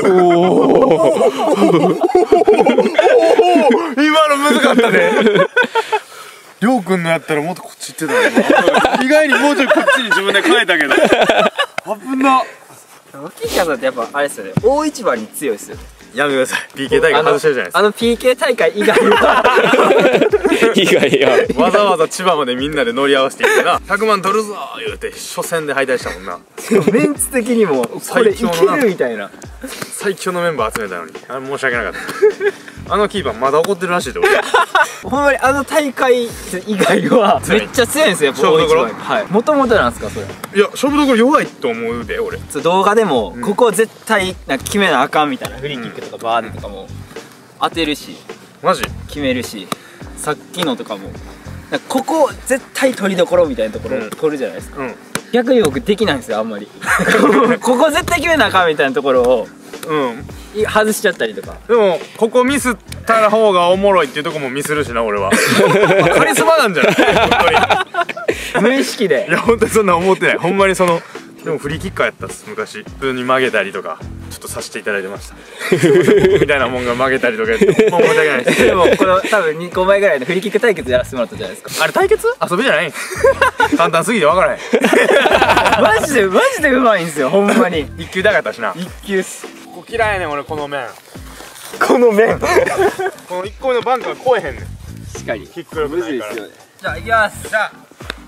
今の難かったね。りょうくんのやったらもっとこっち行ってたね。意外にもうちょいこっちに自分で変えたけど。危な。 脇池さんってやっぱあれですよね、大一番に強いですよね。 やめてください。ピーケー 大会外してるじゃないですか。 あの ピーケー 大会以外は以外やわざわざ千葉までみんなで乗り合わせていってな、ひゃくまん取るぞー言うて初戦で敗退したもんな。 メンツ的にもこれいけるみたいな。 最強のメンバー集めたのに、あれ申し訳なかった。あのキーパーまだ怒ってるらしいで俺。 ほんまにあの大会以外はめっちゃ強いんですよ、やっぱ大一番。はい、もともとなんですかそれ。 いや勝負どころ弱いと思うで俺。 動画でもここ絶対なんか決めなあかんみたいな、フリーキックとかバーディーとかも当てるしマジ決めるし、さっきのとかもなんかここ絶対取りどころみたいなところを取るじゃないですか。 うん、 逆に僕できないんですよあんまり。ここ絶対決めなあかんみたいなところをうんい外しちゃったりとか。 でもここミスったら方がおもろいっていうとこもミスるしな俺は。カリスマなんじゃない本当に。 無意識で。 いや本当にそんな思ってない。ほんまにそのでもフリーキッカーやったっす昔。普通に曲げたりとかちょっとさせていただいてました。みたいなもんが曲げたりとかやって、もう申し訳ないです。 でもこの多分にこまえぐらいのフリーキック対決やらせてもらったじゃないですか。 あれ対決？遊びじゃない？簡単すぎて分からへん。 マジでマジでうまいんですよほんまに。 一球だかったしな。 一球っす。 ここ嫌いやねん俺この面。 この面。 このいっこめのバンカー超えへんねん。 確かにキック力ないから。 じゃあ行きます。じゃあ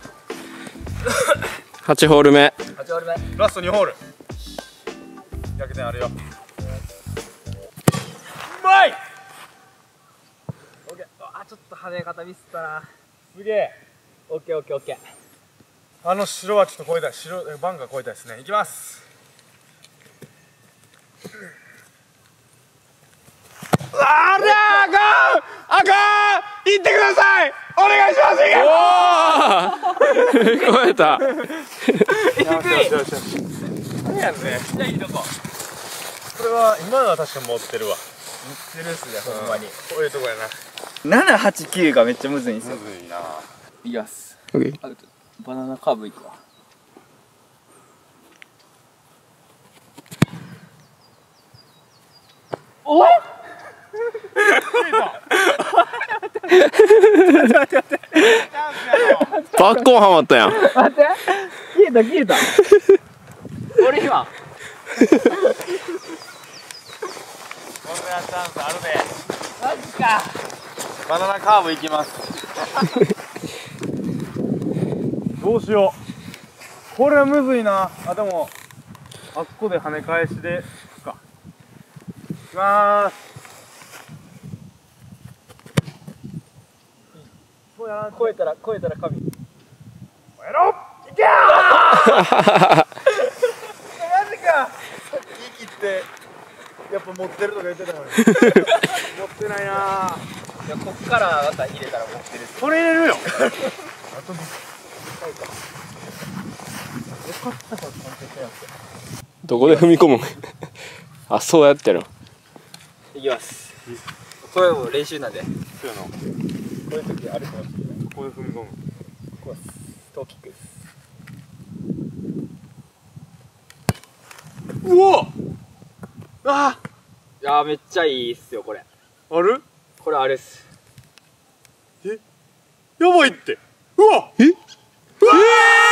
はちホール目。 はちホール目。 ラストにホール。逆転あるよ。うまい。 オッケー。あちょっと跳ね方ミスったな。 すげえ。 オッケーオッケーオッケー。 あの白はちょっと超えたい。白バンカー超えたいですね。いきます。ありゃあかんあかん行ってくださいお願いします。 おお超えた。 低い。何やんね。 じゃあいいとこ。 これは今のは確か持ってるわ。 持ってるっすねほんまに。 こういうとこやな。 ななはちきゅうがめっちゃむずいんですよ。 むずいな。 いきます。 オッケー。 あとバナナカーブいくわ。おっバッコンハマったやん。 待って消えた消えた。俺今こんなチャンスあるで。 マジか。 バナナカーブ行きます。どうしよう。これはむずいな。あでもあっこで跳ね返しでいくか。いきまーす。そうやな。 超えたら超えたら神。 やろう。いけー。マジか。言い切ってやっぱ持ってるとか言ってたのに。持ってないな。 いやこっからまた入れたら持ってる。 それ入れるよ。 どこで踏み込むん？あ、そうやってる。 いきます。これも練習なんで。 そうやな。ここういう時あるかもしれない。 こで踏み込む。 こうトーキックです。 うわ。あいやーめっちゃいいっすよこれ。 ある？ これあれっす。 やばいって。うわ。 え？うわ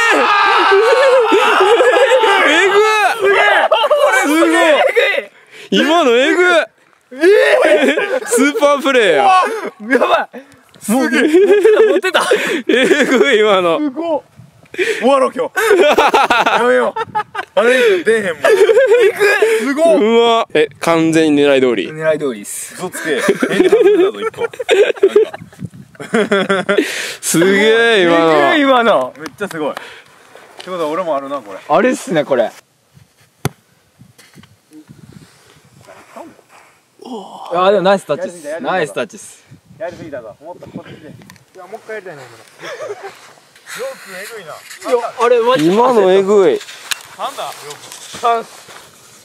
えぐい。すごい。今のえぐい。スーパープレーや。 やばい。 すげえ。 持ってた。 えぐい今の。 すごっ。終わろう今日。やめよう。あれ出えへんもん。すごっ。 うわ。え、完全に狙い通り。 狙い通りっす。 嘘つけ。変に外れたぞ一個。 すげえ今の。 今の。 めっちゃすごい。ってことは俺もあるなこれ。 あれっすねこれ。あでもナイスタッチっす。ナイスタッチっす。 やりすぎたぞ。もっとこっちで。いやもう一回やりたいな今の。よくえぐいな。 いやあれマジ。 今のえぐい。 なんだよく。チャンス。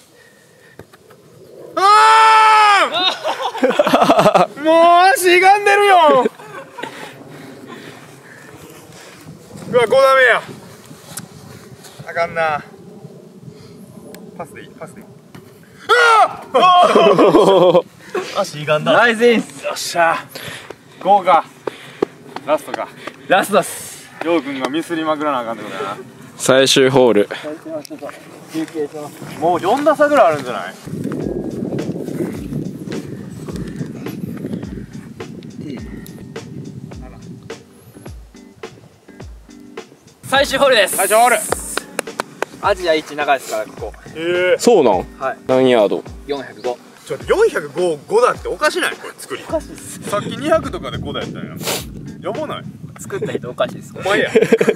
ああ。もう足がんでるよ。うわご打目や。あかんな。パスでいいパスでいい。ああ。 足いがんだ。 ナイスインス。 よっしゃゴーかラストか。 ラストっす。 りょうくんがミスりまくらなあかんってことやな。 最終ホール。 もうよん打差ぐらいあるんじゃない？ 最終ホールです。 最初ホール。 アジア一長いですから、ここ。 ええ。 そうなん？ はい。 何ヤード？ よんひゃくご。 ちょっとよんひゃくご、ごだっておかしない？これ作り。 おかしいっす。 さっきにひゃくとかでごだやったんや。やばない？ 作った人おかしいです。 お前や。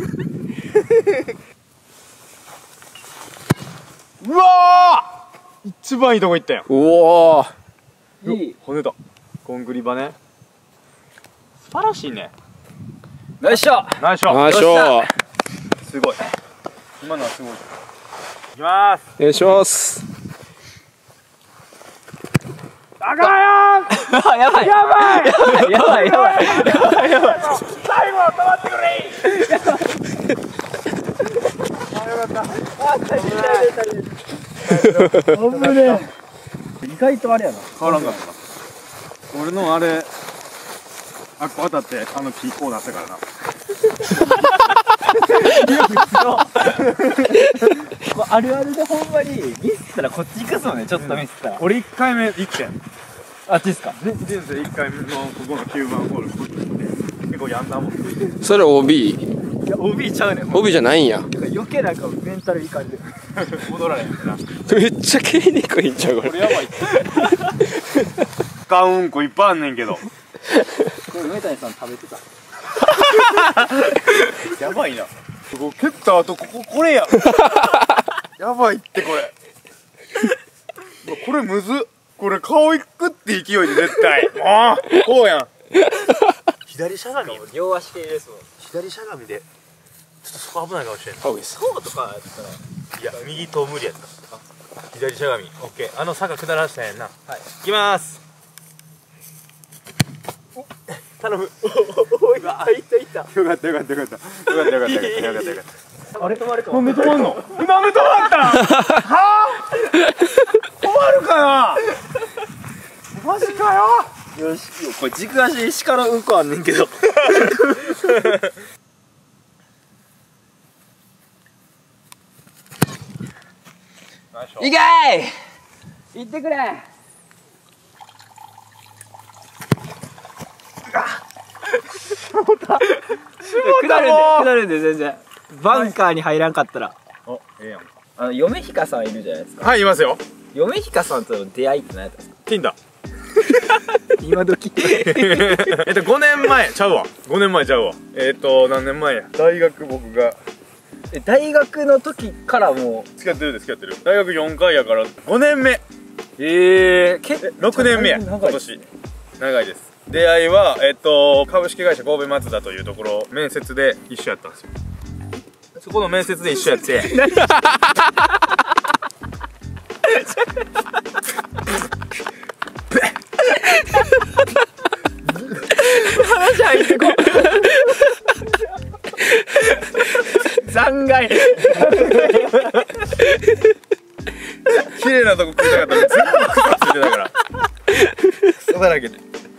うわー、一番いいとこ行ったよ。 うおー。 いい。 骨だ。コンクリバね。素晴らしいね。 よいしょ。 ナイスショット。 ナイスショー。 すごい。今のはすごい。いきまーす。 お願いします。 あかんやん。 やばい。やばい。やばい。やばい。やばい。やばい。 最後は止まってくれ。あ、よかった。あ、大変だ。 危ねえ。意外とあれやな。 変わらんかったな。俺のあれ、あっこ当たってあの木こうなったからな。 あるあるでほんまにミスったらこっち行くっすもんね。ちょっとミスったら。 俺いっかいめ行ってん。 あっちですか。 人生いっかいめのここのきゅうばんホール結構やんだもん。 それ オービー？ いや、オービー ちゃうねん。 オービー じゃないんや。 余計なんかメンタルいい感じで。 戻られへんな。 めっちゃ蹴りにくいんちゃうこれ。 これやばいって。使うんこいっぱいあんねんけど。 これ梅谷さん食べてた。 やばいな。ここ蹴った後こここれや。やばいってこれ。これむずっ。これ顔いくって勢いで絶対。もうこうやん。左しゃがみ。 両足系ですもん。 左しゃがみでちょっとそこ危ないかもしれんない。 青いです。 そうとかやったら。 いや右と無理やった左しゃがみ。オッケー。あの坂下らしたんやんな。 はい。 いきまーす。頼む。 おい、いったいったいった。 よかったよかったよかった。よかったよかったよかったよかったよかった。 あれ止まるか。 なんで止まんの？なんで止まったん？はぁ？止まるかな？マジかよ。 よし、これ軸足に鹿のうんこあんねんけど。いけーい。行ってくれ。下るんで、下るんで全然。バンカーに入らんかったら。 お、ええやん。 あの、嫁ひかさんいるじゃないですか。 はい、いますよ。 嫁ひかさんとの出会いって何やったんですか？ Tinder。 今時。 えっとごねんまえちゃうわ。ごねんまえちゃうわ。えっと何年前や。大学僕がえ、大学の時からもう。 付き合ってるで付き合ってる。大学よんかいやからごねんめ。 ええー、結ろくねんめや。今長い年。長いです。出会いはえっと株式会社神戸マツダというところ面接で一緒やったんですよ。そこの面接で一緒やって。 話入ってこ残骸。 綺麗なとこ食いたかったら全部草ついてたから草だらけで。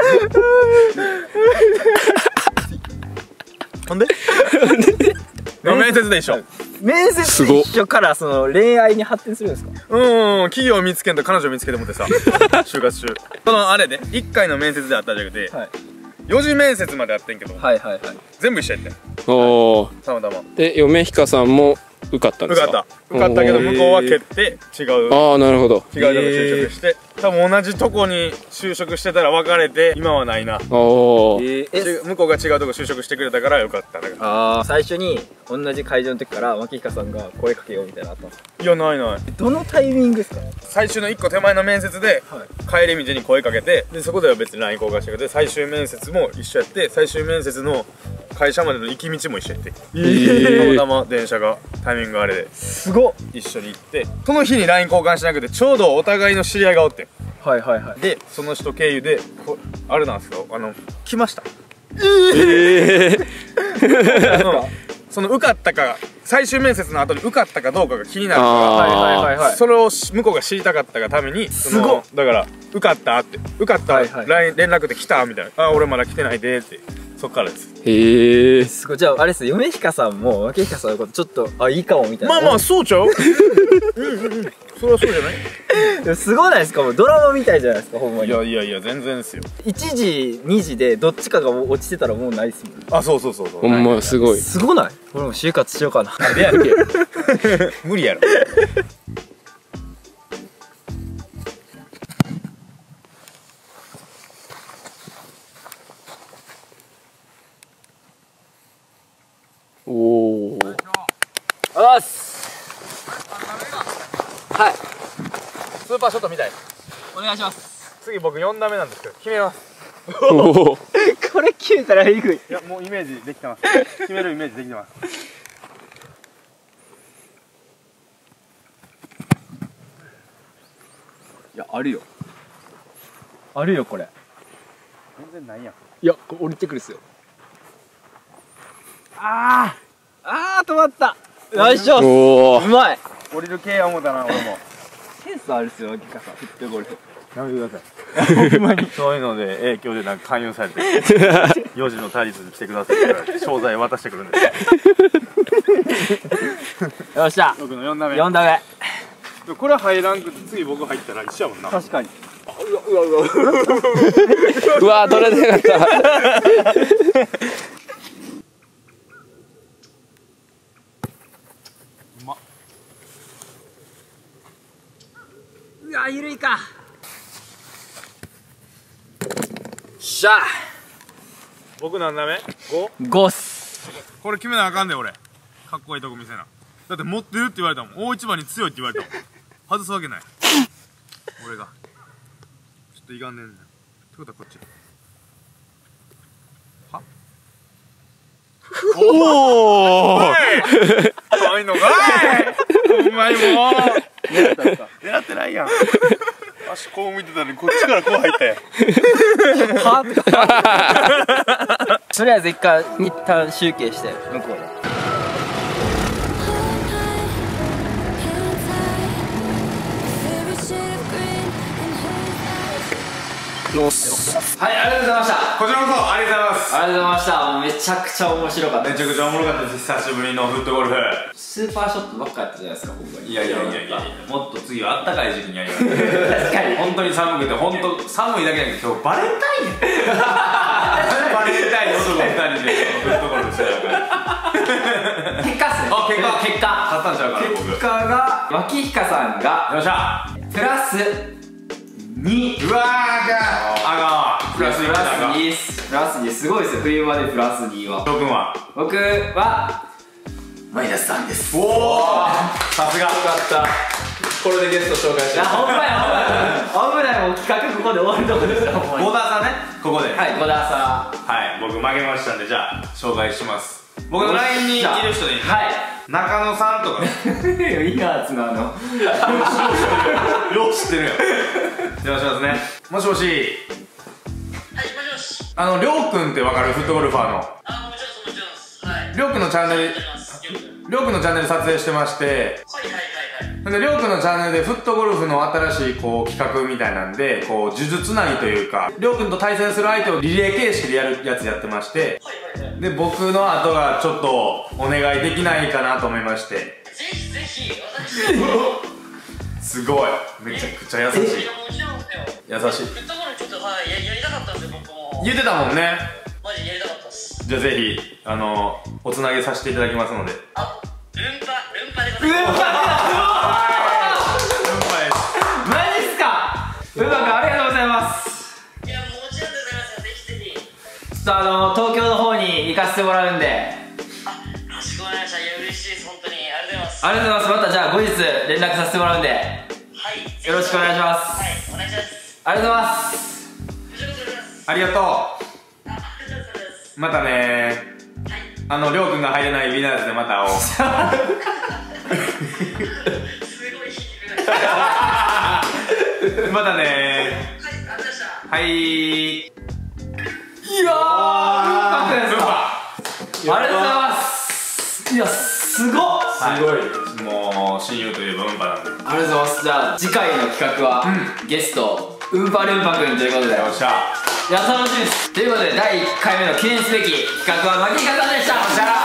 ほんで面接で一緒。 面接で一緒からその恋愛に発展するんですか？ うん、企業見つけんと彼女見つけてもってさ就活中そのあれでいっかいの面接であったんじゃなくて、はい、よじ面接まであってんけど、はいはいはい、全部一緒やってん。 おー。 たまたまで嫁ひかさんも受かったんですか？ 受かった受かったけど向こうは蹴って違うああなるほど違うとこ就職して、多分同じとこに就職してたら別れて今はないな。 おお、 えー、 向こうが違うとこ就職してくれたからよかった。だからああ最初に同じ会場の時から牧彦さんが声かけようみたいなのあったんですか？ いやないない。 どのタイミングですか？ 最終のいっこ手前の面接で、はい、帰り道に声かけて、でそこでは別に ライン 交換してくれて、最終面接も一緒やって、最終面接の会社までの行き道も一緒やって、えー、たまたま電車がタイミングあれですごっ一緒に行って、その日に ライン 交換しなくてちょうどお互いの知り合いがおって、はいはいはい、でその人経由でこあれなんですよ、あの来ました。えー、あのその受かったか最終面接の後に受かったかどうかが気になるあーからそれを向こうが知りたかったがためにすごいだから受かったって受かったライン連絡で来たみたいなあ俺まだ来てないでってそっからですへえ。 すごい。じゃああれですよ、米彦さんも分彦さんのことちょっとあいいかもみたいな。 まあまあそうちゃううんうんうんそれはそうじゃないでもすごないですか、もうドラマみたいじゃないですかほんまいに。 やいやいや全然ですよいちじにじでどっちかが落ちてたらもうないっすもん。 あそうそうそうそうほんますごい。 すごない？俺も就活しようかな。 なんでやねん無理やろおお。 あっす。はいスーパーショットみたいお願いします。 次僕よん打目なんですけど決めますおお。 これ決めたらえぐい。 いやもうイメージできてます決めるイメージできてますいやあるよあるよこれ。 全然ないやんいやこれ降りてくるっすよ。あーあー止まった。よいしょ。 おお。 うまい。 降りる系や思ったな俺もセンスあるっすよ脇川さん。フットゴルフ。 やめてくださいほんまにそういうので影響でなんか勧誘されてよじのタリスに来てくださいって言われて商材渡してくるんですよっしゃ。 僕のよん打目よん打目。 これ入らんくて次僕入ったら一緒やもんな確かに。 うわー取れてなかった。 うまっうわ緩いか。しゃあ僕何打目 ご? ゴス。 これ決めなあかんで俺かっこいいとこ見せなだって持ってるって言われたもん大一番に強いって言われたもん外すわけない俺がちょっといかんねんねんってことはこっちはおお。 可愛いのかいお前も狙ったのか狙ってないやん足こう見てたのにこっちからこう入ったやんとりあえず一回一旦集計して向こうで。はい、ありがとうございました。 こちらこそありがとうございますありがとうございました。もうめちゃくちゃ面白かった。 めちゃくちゃおもろかったです久しぶりのフットゴルフスーパーショットばっかやったじゃないですか、ほんまに。 いやいやいやいやもっと次はあったかい時期にやります確かに。 本当に寒くて本当寒いだけだけど今日バレンタインやバレンタイン男ふたりでフットゴルフしてたから結果っすね。 あ結果結果。 勝ったんちゃうかな僕結果が、脇彦さんが、 よっしゃプラスに。 うわーあがプラスいプラくだがスにっす。プラスにすごいですよ、冬までプラスには。 翔くんは僕は、マイナスさんです。 おおさすがよかった。 これでゲスト紹介してあ、ほんまや、ほんまや。危ない、もう企画ここで終わるとこですよ、ほんまに。 ボーダーさんねここではい、ごださはい僕負けましたんでじゃあ紹介します僕の ライン にいる人でいいねはい。 中野さんとかいいやつなの。 よう知ってるよ電話しますねもしもしはい、もしもし。 あのりょうくんってわかるフットゴルファーのあ、もちろんです、もちろんです。はい。 りょうくんのチャンネルありがとうございますよくりょうくんのチャンネル撮影してましてはいはいはいはい。 でりょうくんのチャンネルでフットゴルフの新しいこう企画みたいなんでこう呪術つなぎというかりょうくんと対戦する相手をリレー形式でやるやつやってましてはいはいはい。 で僕の後がちょっとお願いできないかなと思いましてぜひぜひ、私も。 すごいめちゃくちゃ優しいいや、もちろんですよ。 優しいフットゴルフちょっと、はい、ややりたかったんですよ、僕も。 言ってたもんねマジやりたかったっす。 じゃあぜひあのおつなげさせていただきますのであ、ルンパ、ルンパでございます。 うわマジっすか。うまくありがとうございます。 いや、もちろんでございますよ。ぜひぜひ。 ちょっとあの、東京の方に行かせてもらうんで。 あ、かしこまりました。いや、嬉しいです、本当に。ありがとうございます。 ありがとうございます。またじゃあ後日連絡させてもらうんで。 はい。 よろしくお願いしますはい、お願いします。 ありがとうございます。 こちらこそありがとうございます。 ありがとうあ、ありがとうございます。 またねはい。 あのりょうくんが入れないウィナーズでまた会おうすごい引きが。 またねはい、ありがとうございました。 はいいやー、よかったですか。ありがとうございます。いや、 すごっ。 すごいもう親友といえばうんぱなんで。 ありがとうございます。じゃあ次回の企画は、ゲストうんぱるんぱくんということで、 よっしゃ。 いや楽しみです。ということでだいいっかいめの記念すべき企画はマキリカさんでした。